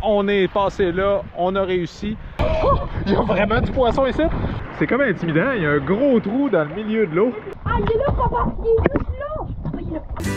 on est passé là, on a réussi. Oh, il y a vraiment du poisson ici. C'est comme intimidant, il y a un gros trou dans le milieu de l'eau. Ah, il est là, papa! Il est juste là! Ah, il est là.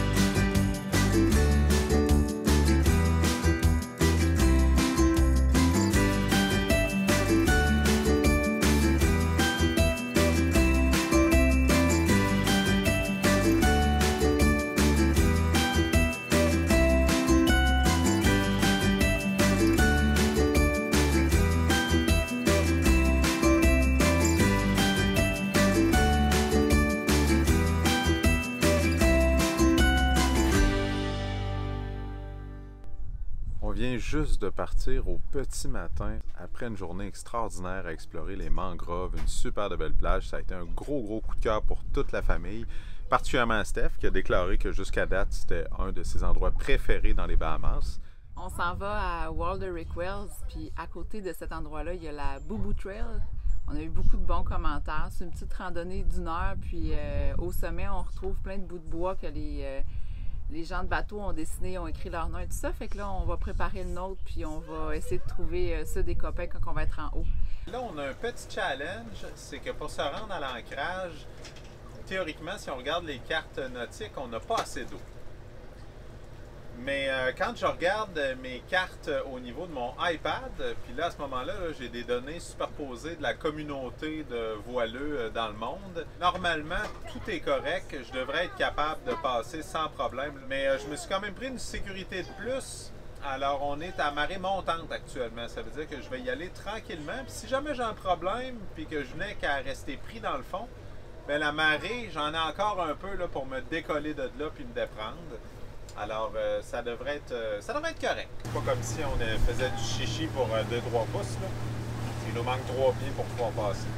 On vient juste de partir au petit matin après une journée extraordinaire à explorer les mangroves, une super de belle plage. Ça a été un gros coup de cœur pour toute la famille, particulièrement Steph qui a déclaré que jusqu'à date c'était un de ses endroits préférés dans les Bahamas. On s'en va à Walderick Wells, puis à côté de cet endroit-là, il y a la Boo Boo Trail. On a eu beaucoup de bons commentaires. C'est une petite randonnée d'1 heure, puis au sommet, on retrouve plein de bouts de bois que les gens de bateau ont dessiné, ont écrit leur nom et tout ça. Fait que là, on va préparer le nôtre, puis on va essayer de trouver ceux des copains quand on va être en haut. Là, on a un petit challenge, c'est que pour se rendre à l'ancrage, théoriquement, si on regarde les cartes nautiques, on n'a pas assez d'eau. Mais quand je regarde mes cartes au niveau de mon iPad, puis là, à ce moment-là, j'ai des données superposées de la communauté de voileux dans le monde. Normalement, tout est correct. Je devrais être capable de passer sans problème. Mais je me suis quand même pris une sécurité de plus. Alors, on est à marée montante actuellement. Ça veut dire que je vais y aller tranquillement. Puis si jamais j'ai un problème, puis que je n'ai qu'à rester pris dans le fond, bien, la marée, j'en ai encore un peu là, pour me décoller de là puis me déprendre. Alors, ça devrait être correct. Pas comme si on faisait du chichi pour 2-3 pouces. Là. Il nous manque 3 pieds pour pouvoir passer.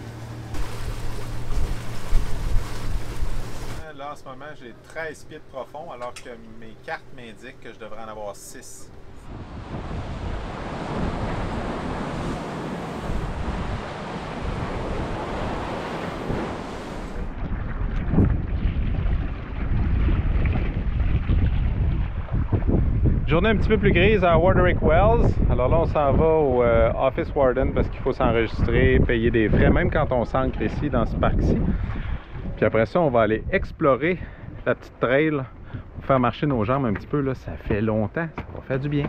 Là, en ce moment, j'ai 13 pieds de profond, alors que mes cartes m'indiquent que je devrais en avoir 6. Journée un petit peu plus grise à Walderick Wells. Alors là, on s'en va au Office Warden parce qu'il faut s'enregistrer, payer des frais, même quand on s'ancre ici, dans ce parc-ci. Puis après ça, on va aller explorer la petite trail pour faire marcher nos jambes un petit peu. Là, ça fait longtemps, ça va faire du bien.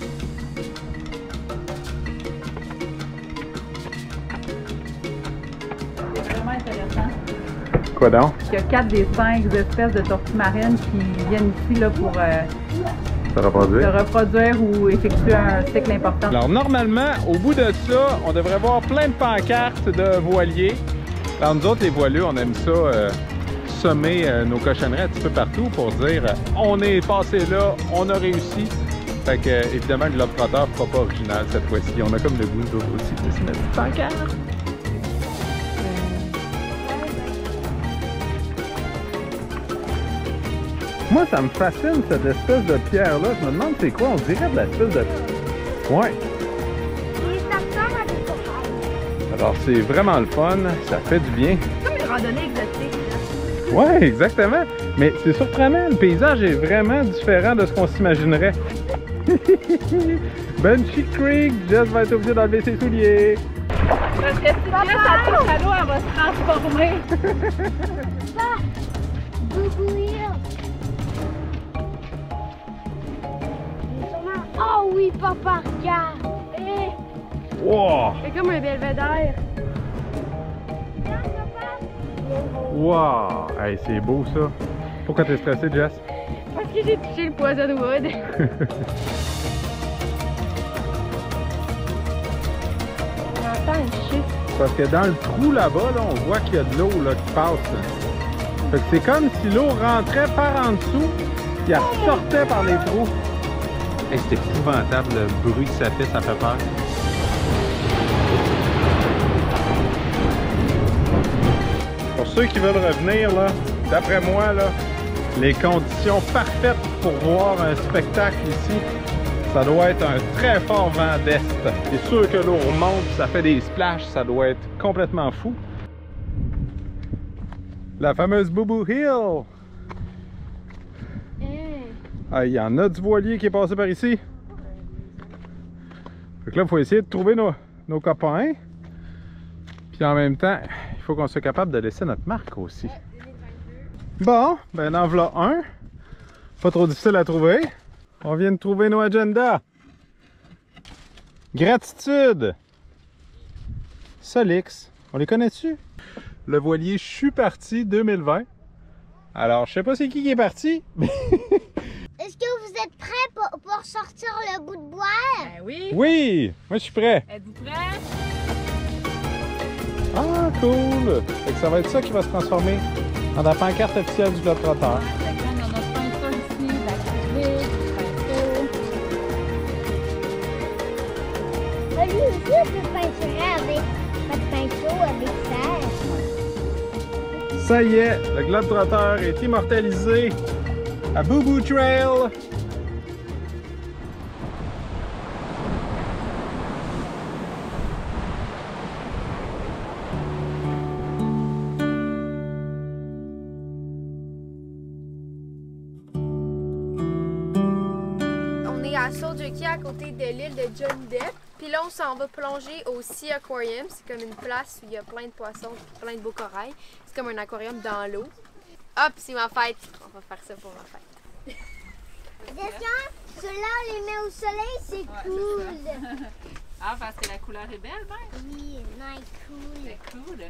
C'est vraiment intéressant. Quoi donc? Il y a 4 des 5 espèces de tortues marines qui viennent ici là, pour se reproduire ou effectuer un cycle important. Alors normalement, au bout de ça, on devrait voir plein de pancartes de voiliers. Alors nous autres, les voileux, on aime ça semer nos cochonneries un petit peu partout pour dire on est passé là, on a réussi. Fait que évidemment, le globe-trotteur ne fera pas original cette fois-ci. On a comme le goût d'autres aussi de se mettre une pancarte. Moi, ça me fascine cette espèce de pierre-là. Je me demande c'est quoi, on dirait de l'espèce de... Ouais. Alors, c'est vraiment le fun, ça fait du bien. C'est comme une randonnée exotique. Ouais, exactement. Mais c'est surprenant, le paysage est vraiment différent de ce qu'on s'imaginerait. Banshee Creek, Jess va être obligée d'enlever ses souliers. Parce que si Jess touche à l'eau, elle va se transformer. Oh oui, papa, regarde! Hey. Wow! C'est comme un belvédère. Wow! Hey, c'est beau ça. Pourquoi t'es stressé, Jess? Parce que j'ai touché le poison wood. On entend une chute. Parce que dans le trou là-bas, là, on voit qu'il y a de l'eau là, qui passe. Fait que c'est comme si l'eau rentrait par en dessous, puis elle sortait par les trous. Hey, c'est épouvantable le bruit que ça fait peur. Pour ceux qui veulent revenir, là, d'après moi, là, les conditions parfaites pour voir un spectacle ici, ça doit être un très fort vent d'est. C'est sûr que l'eau remonte, ça fait des splashs, ça doit être complètement fou. La fameuse Boo Boo Hill! Ah, il y en a du voilier qui est passé par ici. Fait que là, il faut essayer de trouver nos copains. Puis en même temps, il faut qu'on soit capable de laisser notre marque aussi. Bon, ben en voilà un. Pas trop difficile à trouver. On vient de trouver nos agendas. Gratitude. Solix. On les connaît-tu? Le voilier Je suis parti 2020. Alors, je sais pas c'est qui est parti. Est-ce que vous êtes prêts pour sortir le bout de bois? Ben oui! Oui! Moi, je suis prêt. Êtes-vous prêts? Ah, cool! Fait que ça va être ça qui va se transformer en la pancarte officielle du Globetrotter. Fait que là, on a notre peinture ici, de l'acrylique, du pinceau. Lui aussi, on peut peinturer avec votre pinceau, avec ça. Ça y est, le Globetrotter est immortalisé à Boo Boo Trail. On est à Soldier Key à côté de l'île de Johnny Depp. Puis là, on s'en va plonger au Sea Aquarium. C'est comme une place où il y a plein de poissons, plein de beaux corails. C'est comme un aquarium dans l'eau. Hop, c'est ma fête. On va faire ça pour ma fête. Descends, ceux-là, on les met au soleil, c'est cool. Ah, parce que la couleur est belle, ben? Oui, nice, cool. C'est cool.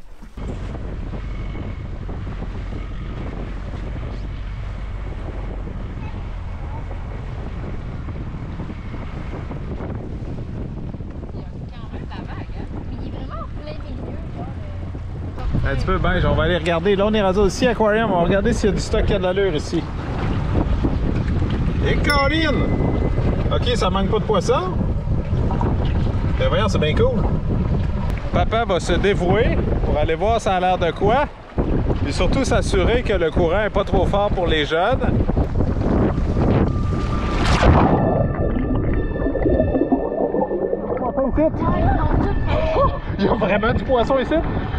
Il y a quand même la vague, hein? Il est vraiment plein milieu. Un petit peu, ben, on va aller regarder. Là, on est rendu au Sea Aquarium. On va regarder s'il y a du stock qui a de l'allure ici. Et Colin! Ok, ça manque pas de poissons. Ben voyons, c'est bien cool. Papa va se dévouer pour aller voir ça a l'air de quoi. Et surtout s'assurer que le courant est pas trop fort pour les jeunes. Il y a vraiment du poisson ici?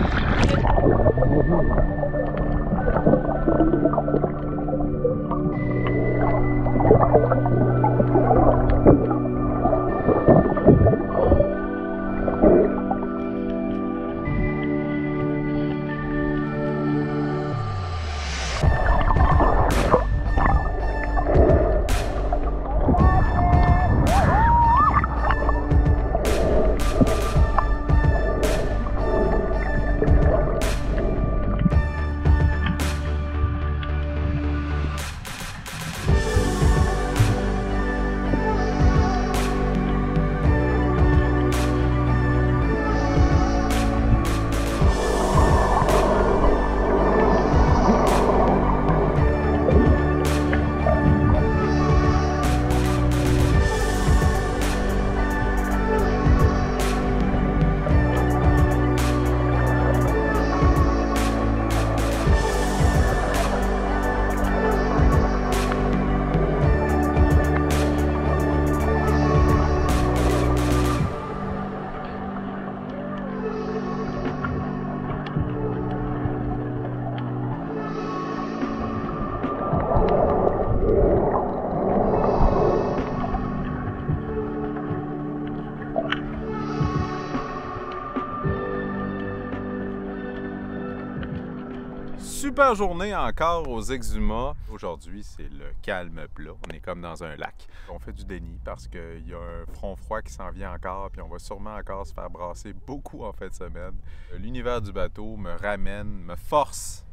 Super journée encore aux Exhumas. Aujourd'hui, c'est le calme plat. On est comme dans un lac. On fait du déni parce qu'il y a un front froid qui s'en vient encore, puis on va sûrement encore se faire brasser beaucoup en fin de semaine. L'univers du bateau me ramène, me force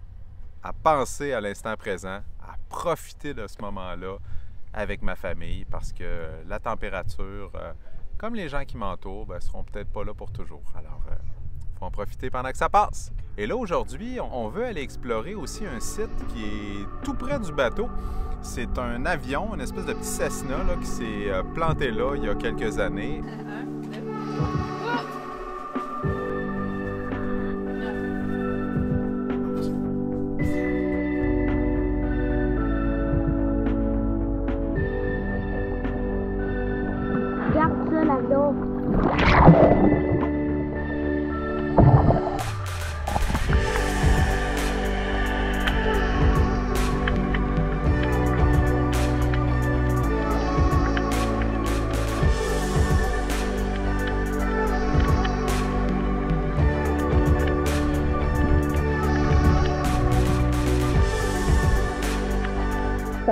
à penser à l'instant présent, à profiter de ce moment-là avec ma famille parce que la température, comme les gens qui m'entourent, ne seront peut-être pas là pour toujours. Alors, faut en profiter pendant que ça passe. Et là, aujourd'hui, on veut aller explorer aussi un site qui est tout près du bateau. C'est un avion, une espèce de petit Cessna là, qui s'est planté là il y a quelques années. Regarde ça, l'avion.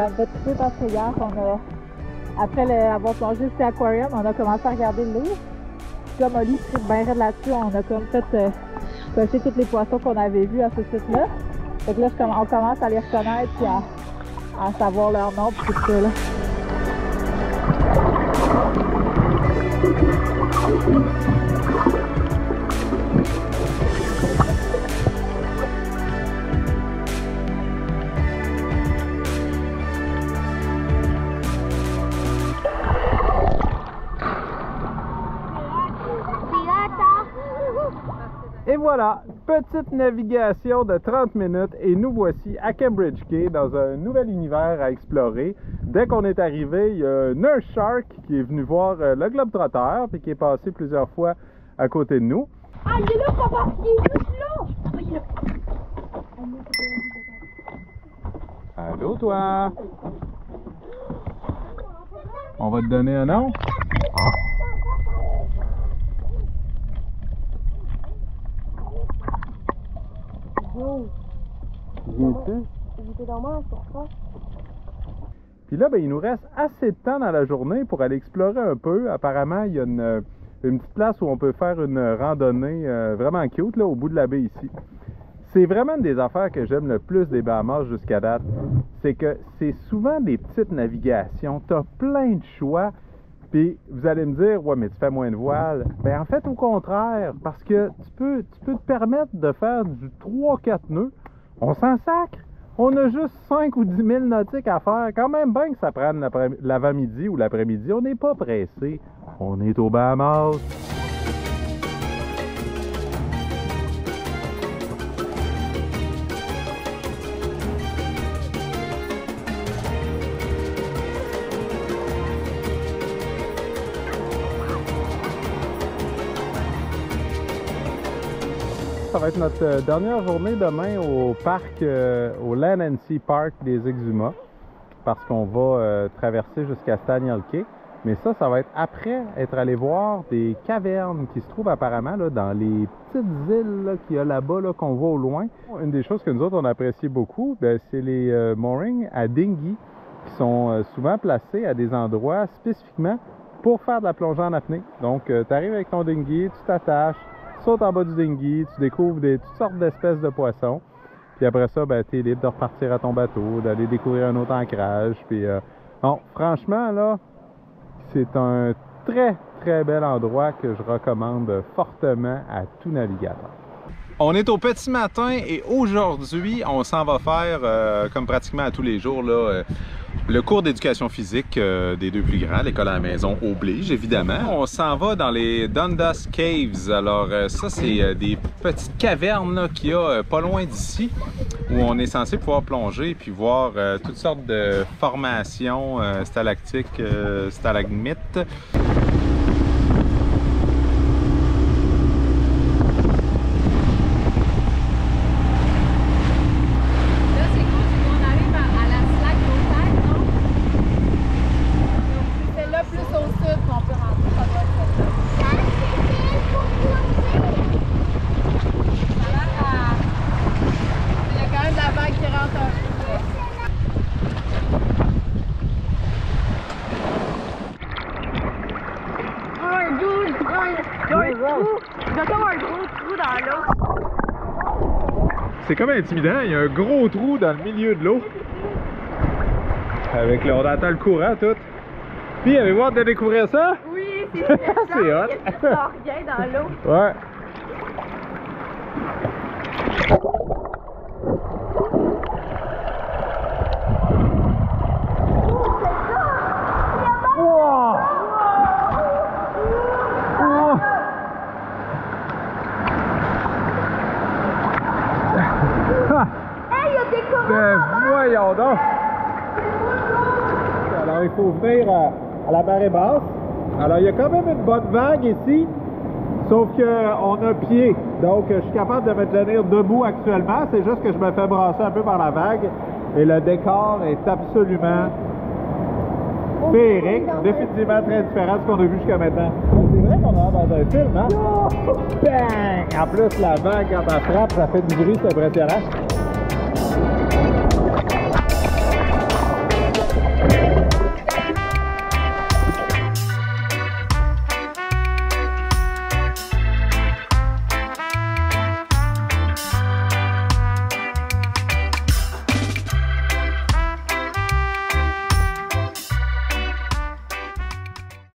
ça me fait triper parce que hier, après avoir plongé jusqu'à l'aquarium, on a commencé à regarder le livre. Puis comme Oli tripe bien raide là-dessus, on a comme fait cocher tous les poissons qu'on avait vus à ce site-là. Fait que là, on commence à les reconnaître et à savoir leur nom et tout ça, là. Et voilà, petite navigation de 30 minutes et nous voici à Cambridge Quay dans un nouvel univers à explorer. Dès qu'on est arrivé, il y a Nurse Shark qui est venu voir le Globetrotter puis qui est passé plusieurs fois à côté de nous. Ah, il est là, papa! Il est juste là! Ah, il est là! Allô, toi? On va te donner un nom? Ah. Il était dans moi, pour ça. Puis là, ben, il nous reste assez de temps dans la journée pour aller explorer un peu. Apparemment, il y a une petite place où on peut faire une randonnée vraiment cute là, au bout de la baie ici. C'est vraiment une des affaires que j'aime le plus des Bahamas jusqu'à date. C'est que c'est souvent des petites navigations. Tu as plein de choix. Puis vous allez me dire, ouais, mais tu fais moins de voiles. Ben en fait, au contraire, parce que tu peux te permettre de faire du 3-4 nœuds. On s'en sacre. On a juste 5 ou 10 000 nautiques à faire. Quand même bien que ça prenne l'avant-midi ou l'après-midi. On n'est pas pressé. On est aux Bahamas. Ça va être notre dernière journée demain au parc, au Land and Sea Park des Exuma, parce qu'on va traverser jusqu'à Staniel Cay. Mais ça va être après être allé voir des cavernes qui se trouvent apparemment là, dans les petites îles qu'il y a là-bas, qu'on voit au loin. Une des choses que nous autres on apprécie beaucoup, c'est les moorings à dinghy qui sont souvent placés à des endroits spécifiquement pour faire de la plongée en apnée. Donc tu arrives avec ton dinghy, tu t'attaches, tu sautes en bas du dinghy, tu découvres toutes sortes d'espèces de poissons. Puis après ça, tu es libre de repartir à ton bateau, d'aller découvrir un autre ancrage. Puis bon, franchement, là, c'est un très, très bel endroit que je recommande fortement à tout navigateur. On est au petit matin et aujourd'hui, on s'en va faire, comme pratiquement à tous les jours, là, le cours d'éducation physique des deux plus grands, l'école à la maison oblige, évidemment. On s'en va dans les Dundas Caves. Alors ça, c'est des petites cavernes qu'il y a pas loin d'ici, où on est censé pouvoir plonger et puis voir toutes sortes de formations stalactiques, stalagmites. C'est comme intimidant, il y a un gros trou dans le milieu de l'eau. Avec on entend le courant tout. Puis avez-vous hâte de découvrir ça? Oui, c'est hot. C'est hot. Il sort rien dans l'eau. Ouais. Voyons donc! Alors il faut venir à la marée basse. Alors il y a quand même une bonne vague ici, sauf qu'on a pied. Donc je suis capable de me tenir debout actuellement. C'est juste que je me fais brasser un peu par la vague. Et le décor est absolument féerique. Définitivement très différent de ce qu'on a vu jusqu'à maintenant. C'est vrai qu'on est dans un film, hein? Bang! En plus la vague quand elle frappe, ça fait du bruit, c'est impressionnant.